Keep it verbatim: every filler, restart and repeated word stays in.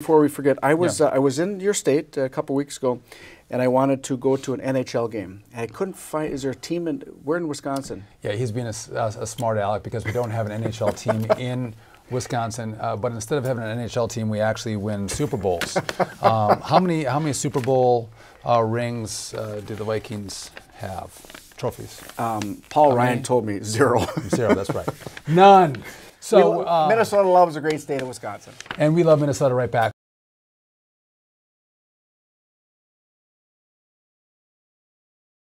Before we forget, I was Yeah. uh, I was in your state a couple weeks ago, and I wanted to go to an N H L game. And I couldn't find. Is there a team in? We're in Wisconsin. Yeah, he's being a, a, a smart aleck because we don't have an N H L team in Wisconsin. Uh, but instead of having an N H L team, we actually win Super Bowls. um, how many how many Super Bowl uh, rings uh, do the Vikings have? Trophies. Um, Paul How Ryan many? told me zero. Zero. That's right. None. So We- uh, Minnesota loves a great state of Wisconsin. and we love Minnesota right back.